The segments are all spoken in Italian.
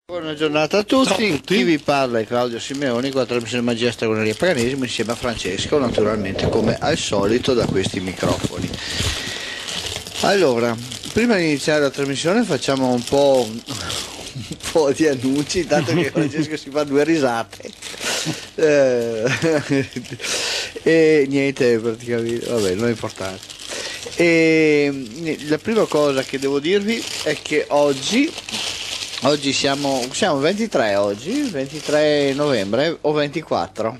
Buona giornata a tutti. Chi vi parla è Claudio Simeoni con la trasmissione Magia, Stregoneria e Paganesimo insieme a Francesco, naturalmente come al solito da questi microfoni. Allora, prima di iniziare la trasmissione facciamo un po' di annunci, tanto che Francesco si fa due risate e niente, praticamente, vabbè, non è importante. E la prima cosa che devo dirvi è che oggi siamo 23 oggi, 23 novembre o 24?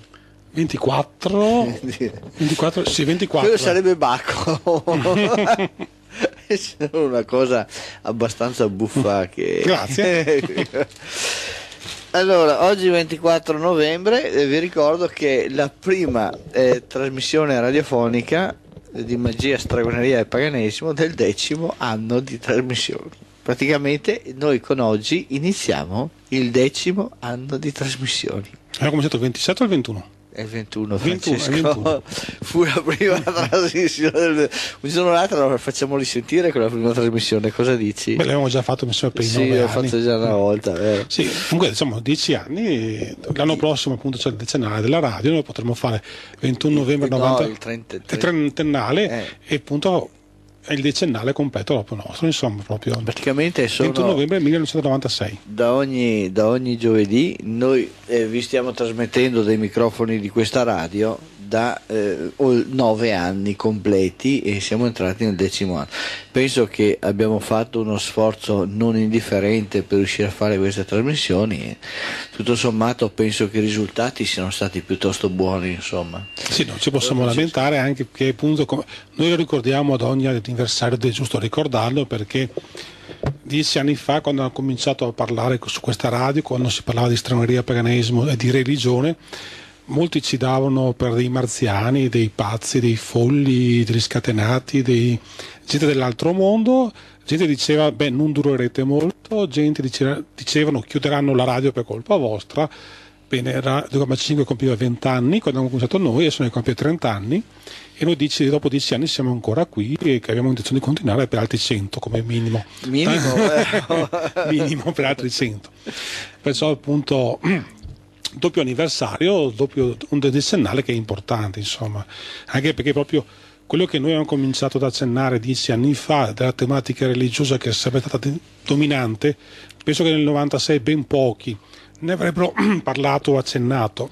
24? 24? Sì, 24. Quello sarebbe Bacco. È una cosa abbastanza buffa che... Grazie. Allora, oggi 24 novembre, vi ricordo che la prima trasmissione radiofonica di Magia, Stregoneria e Paganesimo del 10° anno di trasmissione. Praticamente noi con oggi iniziamo il 10° anno di trasmissioni. Abbiamo cominciato il 27 o il 21? È il 21, 21, Francesco. 21. Fu la prima trasmissione. Un giorno o l'altro facciamo risentire quella prima trasmissione, cosa dici? Beh, l'abbiamo già fatto, mi sembra, per i 9 anni. Sì, l'ho fatto già una volta, vero? Sì, comunque diciamo 10 anni, l'anno prossimo appunto c'è il decennale della radio, noi potremo fare 21 novembre 90, il trentennale e appunto è il decennale completo proprio nostro, insomma, proprio praticamente sono 21 novembre 1996. Da ogni giovedì noi vi stiamo trasmettendo dai microfoni di questa radio da 9 anni completi e siamo entrati nel 10° anno. Penso che abbiamo fatto uno sforzo non indifferente per riuscire a fare queste trasmissioni e tutto sommato penso che i risultati siano stati piuttosto buoni, insomma. Sì, non ci possiamo lamentare, anche perché appunto noi lo ricordiamo ad ogni anniversario ed è giusto ricordarlo, perché 10 anni fa, quando hanno cominciato a parlare su questa radio, quando si parlava di stregoneria, paganesimo e di religione, molti ci davano per dei marziani, dei pazzi, dei folli, degli scatenati, gente dell'altro mondo. Gente diceva, beh, non durerete molto, gente dicevano chiuderanno la radio per colpa vostra. Bene, Radio 5 compiva 20 anni quando abbiamo cominciato noi, adesso ne compie 30 anni e noi dopo 10 anni siamo ancora qui e che abbiamo intenzione di continuare per altri 100 come minimo. Minimo per altri 100. Perciò appunto doppio anniversario, doppio un decennale che è importante, insomma, anche perché proprio quello che noi abbiamo cominciato ad accennare 10 anni fa della tematica religiosa che sarebbe stata dominante, penso che nel 96 ben pochi ne avrebbero parlato o accennato.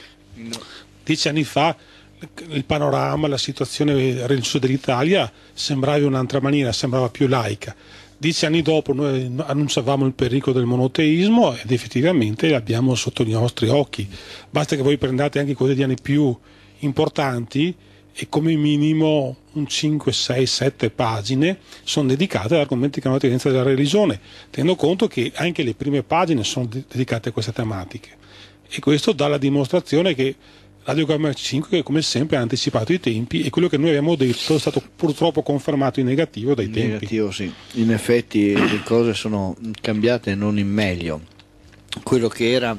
10 anni fa il panorama, la situazione religiosa dell'Italia sembrava in un'altra maniera, sembrava più laica. 10 anni dopo noi annunciavamo il pericolo del monoteismo ed effettivamente l'abbiamo sotto i nostri occhi. Basta che voi prendiate anche i quotidiani più importanti e come minimo un 5, 6, 7 pagine sono dedicate ad argomenti che hanno attinenza della religione, tenendo conto che anche le prime pagine sono dedicate a queste tematiche. E questo dà la dimostrazione che Radio Gamma 5, come sempre, ha anticipato i tempi e quello che noi abbiamo detto è stato purtroppo confermato in negativo dai tempi. Negativo, sì. In effetti le cose sono cambiate non in meglio. Quello che era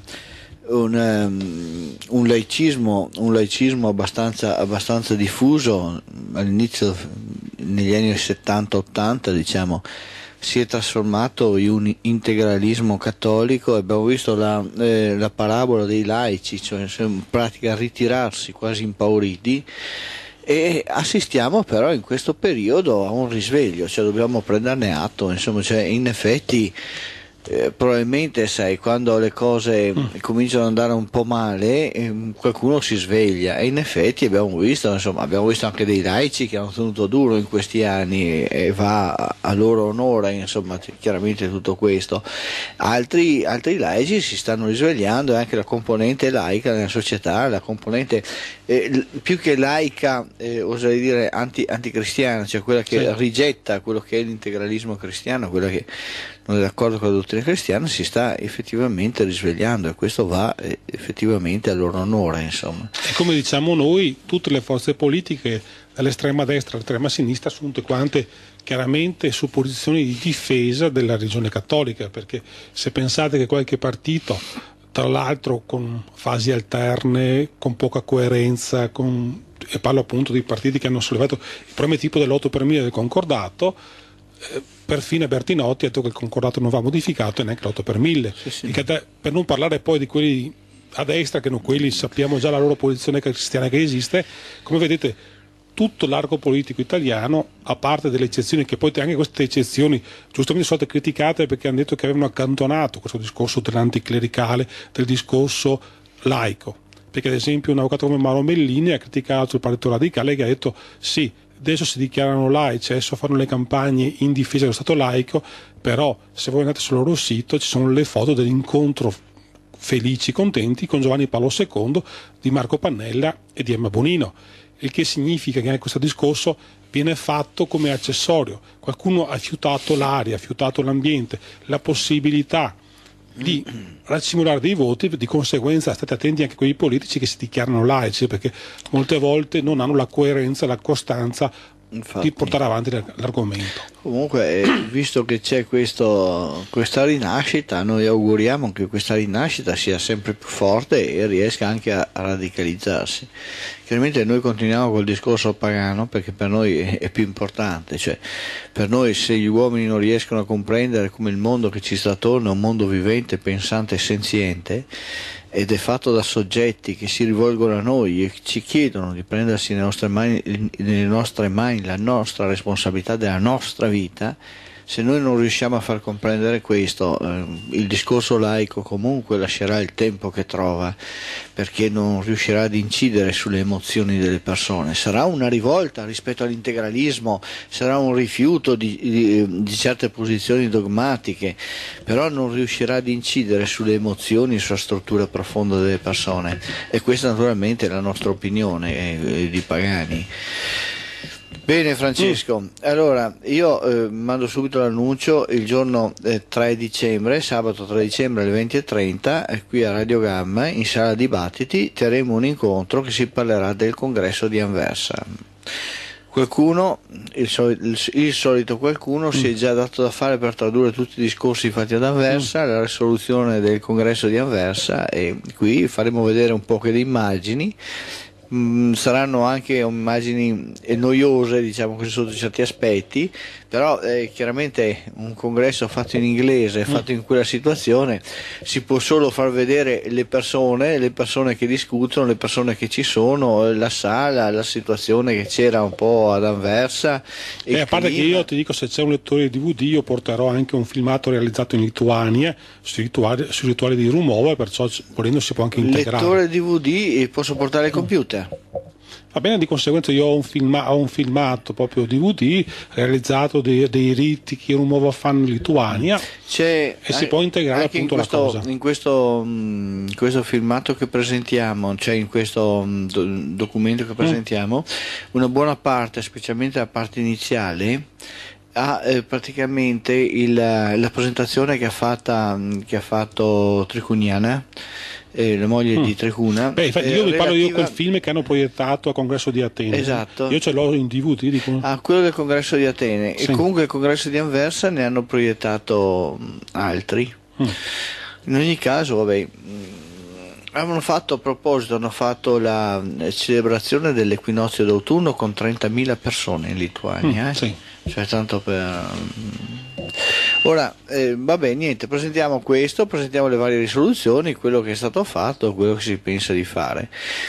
un laicismo abbastanza diffuso all'inizio, negli anni 70-80, diciamo, si è trasformato in un integralismo cattolico. Abbiamo visto la parabola dei laici, cioè in pratica ritirarsi quasi impauriti, e assistiamo però in questo periodo a un risveglio, cioè dobbiamo prenderne atto, insomma, cioè in effetti probabilmente sai, quando le cose cominciano ad andare un po' male, qualcuno si sveglia e in effetti abbiamo visto anche dei laici che hanno tenuto duro in questi anni e va a loro onore, insomma, chiaramente tutto questo. Altri laici si stanno risvegliando e anche la componente laica nella società, la componente più che laica, oserei dire anticristiana, cioè quella che rigetta quello che è l'integralismo cristiano, quella che non è d'accordo con la dottrina cristiana, si sta effettivamente risvegliando e questo va effettivamente a loro onore, insomma. E come diciamo noi, tutte le forze politiche, dall'estrema destra all'estrema sinistra, sono tutte quante chiaramente su posizioni di difesa della religione cattolica, perché se pensate che qualche partito, tra l'altro con fasi alterne, con poca coerenza, e parlo appunto di partiti che hanno sollevato il problema tipo dell'8 per 1000 del concordato, perfino Bertinotti ha detto che il concordato non va modificato e neanche l'8 per 1000. Sì. Per non parlare poi di quelli a destra, che non quelli sappiamo già la loro posizione cristiana che esiste. Come vedete, tutto l'arco politico italiano, a parte delle eccezioni, che poi anche queste eccezioni giustamente sono state criticate perché hanno detto che avevano accantonato questo discorso dell'anticlericale, del discorso laico, perché ad esempio un avvocato come Mauro Mellini ha criticato il Partito Radicale, che ha detto sì, adesso si dichiarano laici, adesso fanno le campagne in difesa dello Stato laico, però se voi andate sul loro sito ci sono le foto dell'incontro felici, contenti con Giovanni Paolo II, di Marco Pannella e di Emma Bonino, il che significa che anche questo discorso viene fatto come accessorio. Qualcuno ha fiutato l'aria, ha fiutato l'ambiente, la possibilità di racimolare dei voti, di conseguenza state attenti anche quei politici che si dichiarano laici, perché molte volte non hanno la coerenza, la costanza di portare avanti l'argomento. Comunque, visto che c'è questa rinascita, noi auguriamo che questa rinascita sia sempre più forte e riesca anche a radicalizzarsi. Chiaramente noi continuiamo col discorso pagano, perché per noi è più importante, cioè per noi, se gli uomini non riescono a comprendere come il mondo che ci sta attorno è un mondo vivente, pensante e senziente, ed è fatto da soggetti che si rivolgono a noi e ci chiedono di prendersi nelle nostre mani la nostra responsabilità della nostra vita, se noi non riusciamo a far comprendere questo, il discorso laico comunque lascerà il tempo che trova, perché non riuscirà ad incidere sulle emozioni delle persone. Sarà una rivolta rispetto all'integralismo, sarà un rifiuto di certe posizioni dogmatiche, però non riuscirà ad incidere sulle emozioni, sulla struttura profonda delle persone, e questa naturalmente è la nostra opinione di pagani. Bene Francesco, allora io mando subito l'annuncio: il giorno 3 dicembre, sabato 3 dicembre alle 20:30, qui a Radio Gamma, in sala dibattiti, terremo un incontro che si parlerà del congresso di Anversa. Qualcuno, il solito qualcuno, si è già dato da fare per tradurre tutti i discorsi fatti ad Anversa, la risoluzione del congresso di Anversa, e qui faremo vedere un po' di immagini. Saranno anche immagini noiose, diciamo così, sotto certi aspetti, però chiaramente un congresso fatto in inglese, fatto in quella situazione, si può solo far vedere le persone che discutono, le persone che ci sono, la sala, la situazione che c'era un po' ad Anversa. E a parte che io ti dico, se c'è un lettore di DVD, io porterò anche un filmato realizzato in Lituania sui rituali di Rumova, perciò volendo si può anche integrare. Lettore DVD, posso portare il computer? Va bene, di conseguenza io ho un filmato proprio DVD realizzato dei riti che Rumova fanno in Lituania, e si può integrare appunto la cosa. In questo filmato che presentiamo, cioè in questo documento che presentiamo, una buona parte, specialmente la parte iniziale, ha praticamente la presentazione che ha fatto Tricuniana, la moglie di Tricuna. Io vi parlo di quel film che hanno proiettato al congresso di Atene. Esatto. Io ce l'ho in DVD. Quello del congresso di Atene. Sì. E comunque il congresso di Anversa ne hanno proiettato altri. In ogni caso, vabbè, hanno fatto la celebrazione dell'equinozio d'autunno con 30.000 persone in Lituania. Sì. Cioè, tanto per... Ora, vabbè, niente, presentiamo le varie risoluzioni, quello che è stato fatto, quello che si pensa di fare.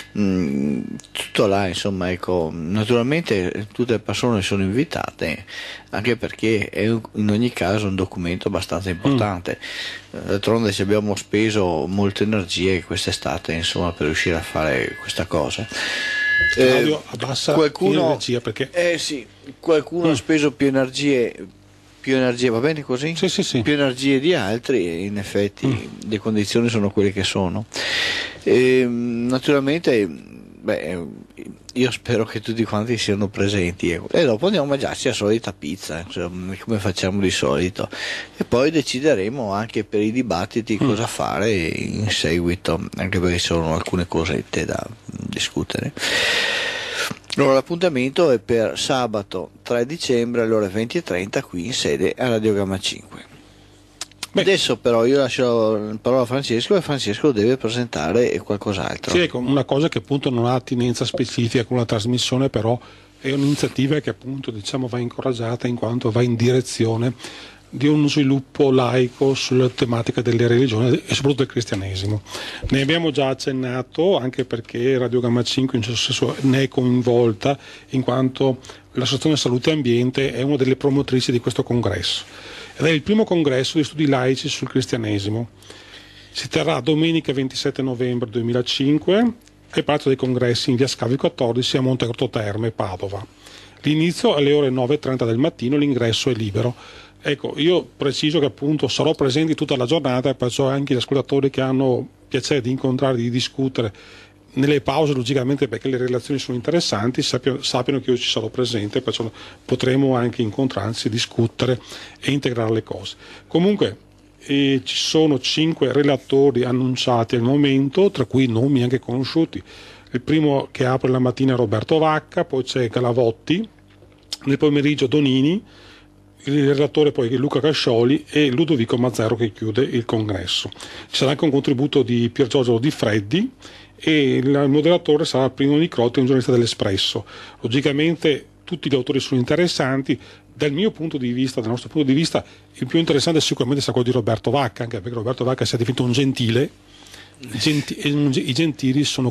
Tutto là, insomma, ecco, naturalmente tutte le persone sono invitate, anche perché è in ogni caso un documento abbastanza importante. D'altronde ci abbiamo speso molte energie quest'estate, insomma, per riuscire a fare questa cosa. Claudio, abbassa l'energia, perché... sì, qualcuno ha speso più energie, va bene così? Sì. Più energie di altri, e in effetti le condizioni sono quelle che sono. Naturalmente, io spero che tutti quanti siano presenti, e dopo andiamo a mangiarci la solita pizza, insomma, come facciamo di solito, e poi decideremo anche per i dibattiti cosa fare in seguito, anche perché ci sono alcune cosette da discutere. Allora, l'appuntamento è per sabato 3 dicembre alle ore 20:30 qui in sede a Radio Gamma 5. Adesso però io lascio la parola a Francesco, e Francesco deve presentare qualcos'altro. Sì, ecco, una cosa che appunto non ha attinenza specifica con la trasmissione, però è un'iniziativa che appunto va incoraggiata in quanto va in direzione di uno sviluppo laico sulla tematica delle religioni e soprattutto del cristianesimo. Ne abbiamo già accennato, anche perché Radio Gamma 5 in un certo senso ne è coinvolta, in quanto l'Associazione Salute e Ambiente è una delle promotrici di questo congresso. Ed è il primo congresso di studi laici sul cristianesimo. Si terrà domenica 27 novembre 2005 e Palazzo dei Congressi in via Scavi 14 a Montegrotto Terme, Padova. L'inizio alle ore 9:30 del mattino, l'ingresso è libero. Ecco, io preciso che appunto sarò presente tutta la giornata e perciò anche gli ascoltatori che hanno piacere di incontrare, di discutere nelle pause, logicamente perché le relazioni sono interessanti, sappiano che io ci sarò presente, perciò potremo anche incontrarci, discutere e integrare le cose. Comunque ci sono 5 relatori annunciati al momento, tra cui nomi anche conosciuti. Il primo che apre la mattina è Roberto Vacca, poi c'è Galavotti, nel pomeriggio Donini, il relatore poi è Luca Cascioli e Ludovico Mazzero che chiude il congresso. Ci sarà anche un contributo di Pier Giorgio Di Freddi e il moderatore sarà Primo Nicrotti, un giornalista dell'Espresso. Logicamente tutti gli autori sono interessanti. Dal mio punto di vista, dal nostro punto di vista, il più interessante sicuramente sarà quello di Roberto Vacca, anche perché Roberto Vacca sia diventato un gentile. I gentili sono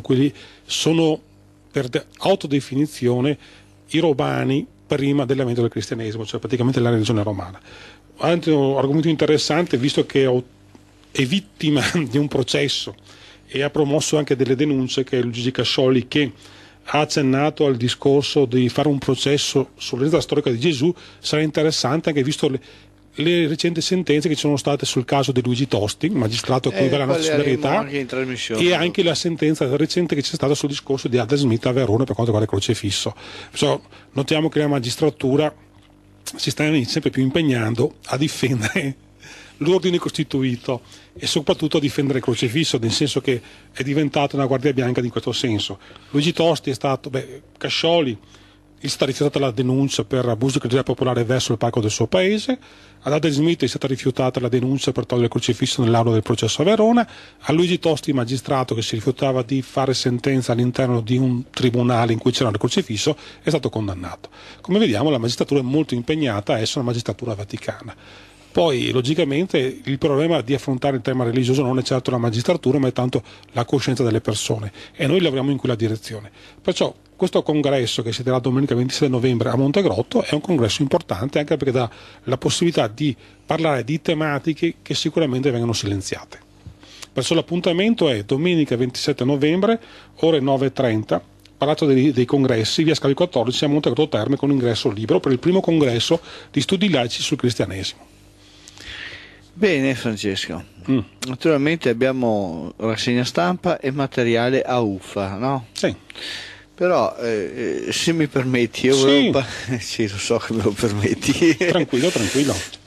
per autodefinizione i romani prima dell'avvento del cristianesimo, cioè praticamente la religione romana. Anche un argomento interessante, visto che è vittima di un processo e ha promosso anche delle denunce, che è Luigi Cascioli, che ha accennato al discorso di fare un processo sull'eredità storica di Gesù. Sarà interessante anche visto le recenti sentenze che ci sono state sul caso di Luigi Tosti, magistrato a cui va la nazionalità, e anche la sentenza recente che c'è stata sul discorso di Adam Smith a Verona per quanto riguarda il crocefisso. Perciò notiamo che la magistratura si sta sempre più impegnando a difendere l'ordine costituito e soprattutto a difendere il crocefisso, nel senso che è diventata una guardia bianca in questo senso. Luigi Tosti è stato, Cascioli è stata rifiutata la denuncia per abuso di credità popolare verso il parco del suo paese, ad Adam Smith è stata rifiutata la denuncia per togliere il crocifisso nell'aula del processo a Verona, a Luigi Tosti, magistrato che si rifiutava di fare sentenza all'interno di un tribunale in cui c'era il crocifisso, è stato condannato. Come vediamo, la magistratura è molto impegnata a essere una magistratura vaticana. Poi, logicamente, il problema di affrontare il tema religioso non è certo la magistratura, ma è tanto la coscienza delle persone, e noi lavoriamo in quella direzione. Perciò questo congresso, che si terrà domenica 26 novembre a Montegrotto, è un congresso importante anche perché dà la possibilità di parlare di tematiche che sicuramente vengono silenziate. Perciò l'appuntamento è domenica 27 novembre, ore 9:30, Palazzo dei Congressi, via Scavi 14 a Montegrotto Terme, con ingresso libero per il primo congresso di studi laici sul cristianesimo. Bene Francesco, naturalmente abbiamo rassegna stampa e materiale a uffa, no? Sì. Però se mi permetti, io volevo sì, lo so che me lo permetti. Tranquillo.